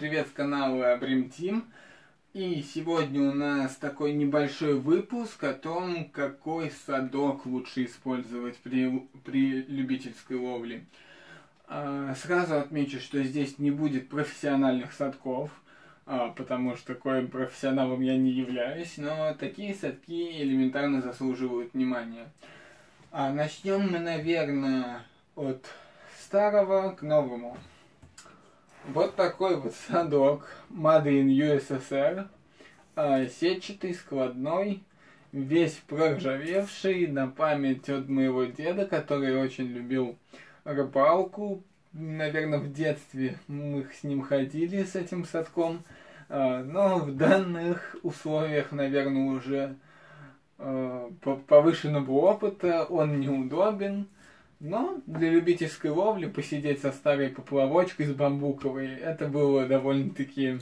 привет с канала Brim Team. И сегодня у нас такой небольшой выпуск о том, какой садок лучше использовать при любительской ловле. Сразу отмечу, что здесь не будет профессиональных садков, потому что таким профессионалом я не являюсь, но такие садки элементарно заслуживают внимания. Начнем мы, наверное, от старого к новому. Вот такой вот садок Made in USSR, сетчатый, складной, весь проржавевший, на память от моего деда, который очень любил рыбалку. Наверное, в детстве мы с ним ходили, с этим садком, но в данных условиях, наверное, уже повышенного опыта он неудобен. Но для любительской ловли посидеть со старой поплавочкой с бамбуковой, это было довольно-таки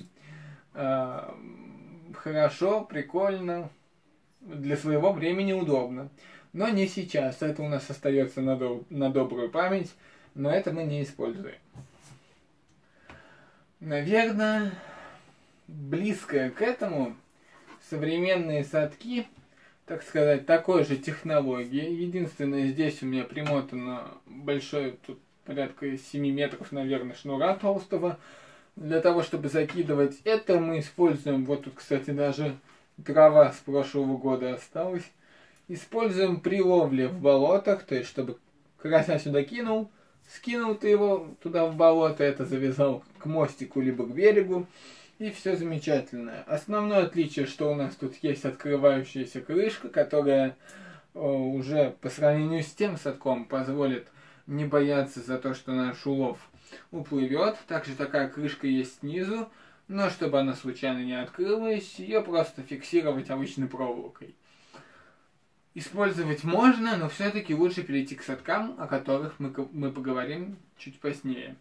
хорошо, прикольно, для своего времени удобно. Но не сейчас, это у нас остается на добрую память, но это мы не используем. Наверное, близкое к этому современные садки, так сказать, такой же технологии. Единственное, здесь у меня примотано большое, тут порядка 7 метров, наверное, шнура толстого. Для того, чтобы закидывать это, мы используем, вот тут, кстати, даже трава с прошлого года осталась. Используем при ловле в болотах, то есть, чтобы карася сюда кинул, скинул ты его туда в болото, это завязал к мостику либо к берегу. И все замечательно. Основное отличие, что у нас тут есть открывающаяся крышка, которая уже по сравнению с тем садком позволит не бояться за то, что наш улов уплывет. Также такая крышка есть снизу, но чтобы она случайно не открылась, ее просто фиксировать обычной проволокой. Использовать можно, но все-таки лучше перейти к садкам, о которых мы поговорим чуть позднее.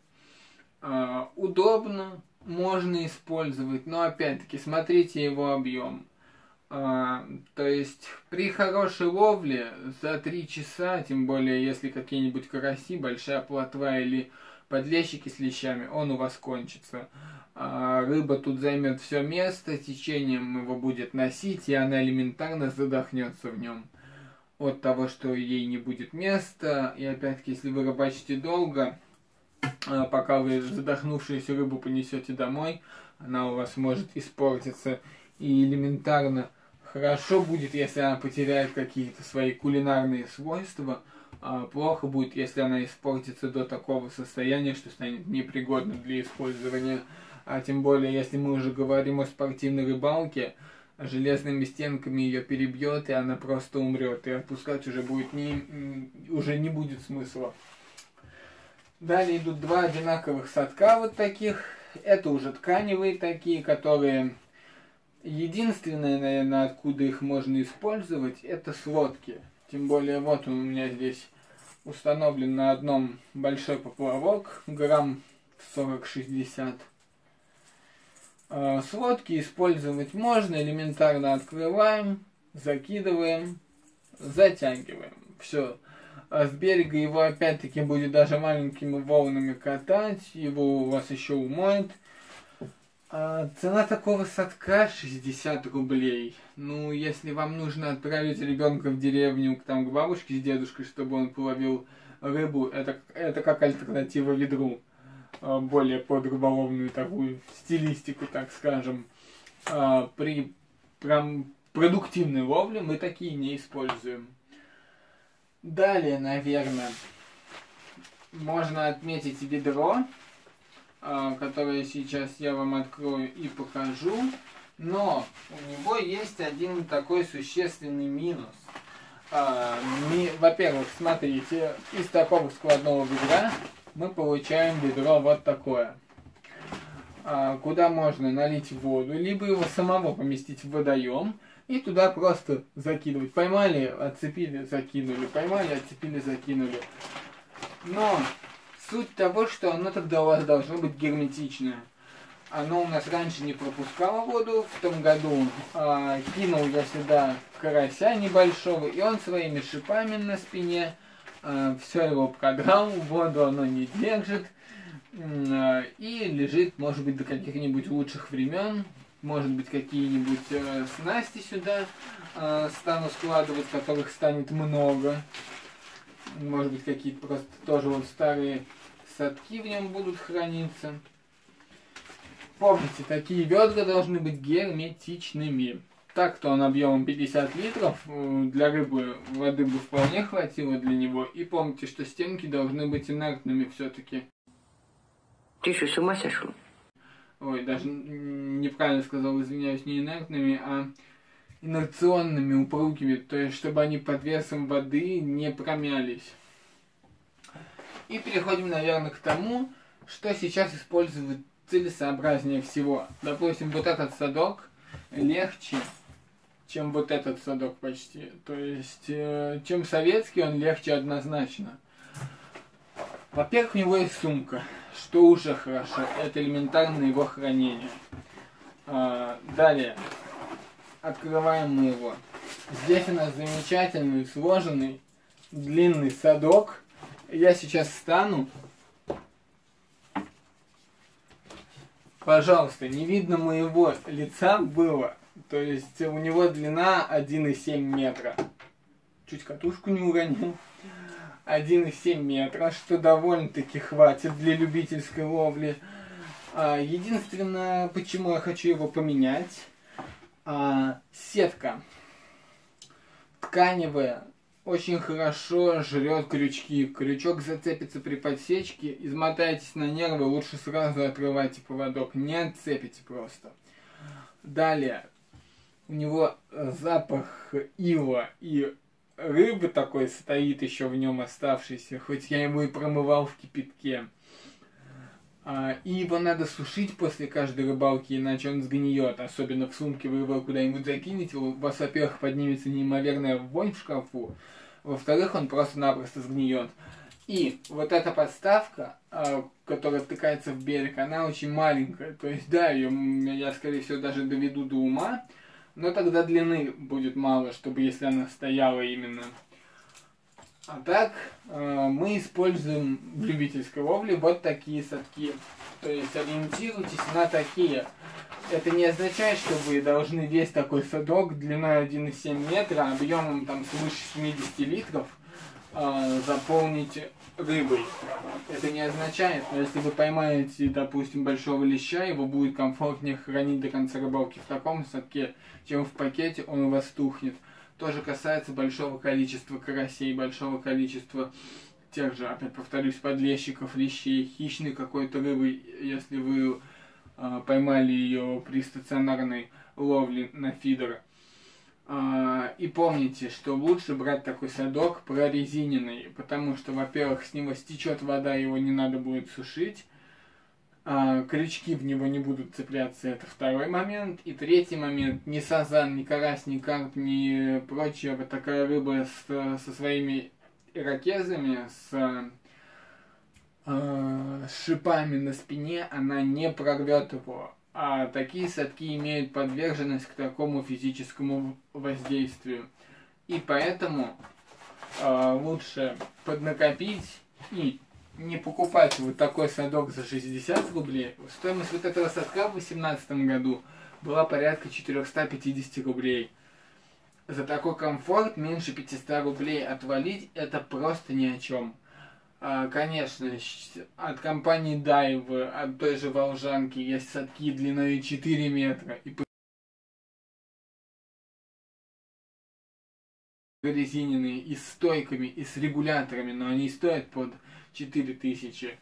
Удобно. Можно использовать, но опять-таки смотрите его объем. То есть при хорошей ловле за 3 часа, тем более если какие-нибудь караси, большая плотва или подлещики с лещами, он у вас кончится. Рыба тут займет все место, течением его будет носить, и она элементарно задохнется в нем от того, что ей не будет места. И опять-таки, если вы рыбачите долго, пока вы задохнувшуюся рыбу понесете домой, она у вас может испортиться. И элементарно хорошо будет, если она потеряет какие-то свои кулинарные свойства. Плохо будет, если она испортится до такого состояния, что станет непригодной для использования. Тем более, если мы уже говорим о спортивной рыбалке, железными стенками ее перебьет, и она просто умрет. И отпускать уже не будет смысла. Далее идут два одинаковых садка вот таких. Это уже тканевые такие, которые... Единственное, наверное, откуда их можно использовать, это сводки. Тем более, вот он у меня здесь установлен на одном большой поплавок, грамм 40-60. Сводки использовать можно, элементарно открываем, закидываем, затягиваем. Все. С берега его опять-таки будет даже маленькими волнами катать, его у вас еще умоет. Цена такого садка 60 рублей. Ну, если вам нужно отправить ребенка в деревню там, к бабушке с дедушкой, чтобы он половил рыбу, это как альтернатива ведру. Более под рыболовную такую стилистику, так скажем. При продуктивной ловле мы такие не используем. Далее, наверное, можно отметить ведро, которое сейчас я вам открою и покажу. Но у него есть один такой существенный минус. Во-первых, смотрите, из такого складного ведра мы получаем ведро вот такое. Куда можно налить воду, либо его самого поместить в водоем. И туда просто закидывать. Поймали, отцепили, закинули. Поймали, отцепили, закинули. Но суть того, что оно тогда у вас должно быть герметичное. Оно у нас раньше не пропускало воду. В том году кинул я сюда карася небольшого. И он своими шипами на спине все его продрал. Воду оно не держит. и лежит, может быть, до каких-нибудь лучших времен. Может быть, какие-нибудь снасти сюда стану складывать, которых станет много. Может быть, какие-то просто тоже вот старые садки в нем будут храниться. Помните, такие ведра должны быть герметичными. Так-то он объемом 50 литров, для рыбы воды бы вполне хватило для него. И помните, что стенки должны быть инертными все-таки. Ты что, с ума сошел? Ой, даже неправильно сказал, извиняюсь, не инертными, а инерционными, упругими. То есть, чтобы они под весом воды не промялись. И переходим, наверное, к тому, что сейчас использовать целесообразнее всего. Допустим, вот этот садок легче, чем вот этот садок почти. То есть, чем советский, он легче однозначно. Во-первых, у него есть сумка, что уже хорошо. Это элементарное его хранение. Далее. Открываем мы его. Здесь у нас замечательный, сложенный, длинный садок. Я сейчас встану. Пожалуйста, не видно моего лица было. То есть у него длина 1,7 метра. Чуть катушку не уронил. 1,7 метра, что довольно-таки хватит для любительской ловли. Единственное, почему я хочу его поменять. Сетка тканевая очень хорошо жрет крючки. Крючок зацепится при подсечке. Измотаетесь на нервы, лучше сразу отрывайте поводок. Не отцепите просто. Далее. У него запах ила и рыбы такой стоит еще в нем оставшийся. Хоть я его и промывал в кипятке. И его надо сушить после каждой рыбалки, иначе он сгниет. Особенно в сумке вы его куда-нибудь закинете. У вас, во-первых, поднимется неимоверная вонь в шкафу. Во-вторых, он просто-напросто сгниет. И вот эта подставка, которая втыкается в берег, она очень маленькая. То есть, да, ее я, скорее всего, даже доведу до ума. Но тогда длины будет мало, чтобы если она стояла именно. А так мы используем в любительской ловле вот такие садки. То есть ориентируйтесь на такие. Это не означает, что вы должны весь такой садок длиной 1,7 метра, объемом там свыше 70 литров заполнить рыбой. Это не означает, но если вы поймаете, допустим, большого леща, его будет комфортнее хранить до конца рыбалки в таком садке, чем в пакете, он у вас тухнет. Тоже касается большого количества карасей, большого количества тех же, опять повторюсь, подлещиков, лещей, хищной какой-то рыбы, если вы поймали ее при стационарной ловле на фидер. И помните, что лучше брать такой садок прорезиненный, потому что, во-первых, с него стечет вода, его не надо будет сушить. Крючки в него не будут цепляться, это второй момент. И третий момент, ни сазан, ни карась, ни карп, ни прочая вот такая рыба со своими ирокезами, с шипами на спине, она не прорвет его. А такие садки имеют подверженность к такому физическому воздействию. И поэтому лучше поднакопить и не покупать вот такой садок за 60 рублей. Стоимость вот этого садка в 2018 году была порядка 450 рублей. За такой комфорт меньше 500 рублей отвалить — это просто ни о чем. Конечно, от компании Дайвы, от той же Волжанки есть садки длиной 4 метра и прорезиненные, и с стойками, и с регуляторами, но они стоят под 4000.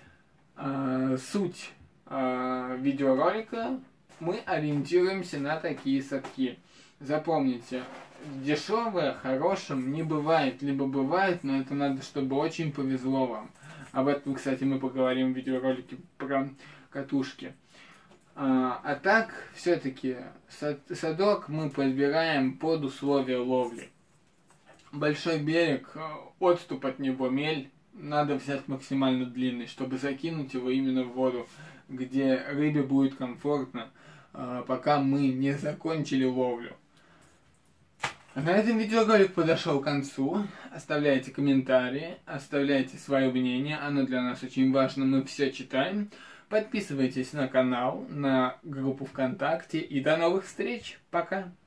Суть видеоролика: мы ориентируемся на такие садки. Запомните, дешевое хорошим не бывает, либо бывает, но это надо, чтобы очень повезло вам. Об этом, кстати, мы поговорим в видеоролике про катушки. А так, все-таки садок мы подбираем под условия ловли. Большой берег, отступ от него, мель, надо взять максимально длинный, чтобы закинуть его именно в воду, где рыбе будет комфортно, пока мы не закончили ловлю. На этом видеоролик подошел к концу. Оставляйте комментарии, оставляйте свое мнение, оно для нас очень важно, мы все читаем. Подписывайтесь на канал, на группу ВКонтакте и до новых встреч. Пока!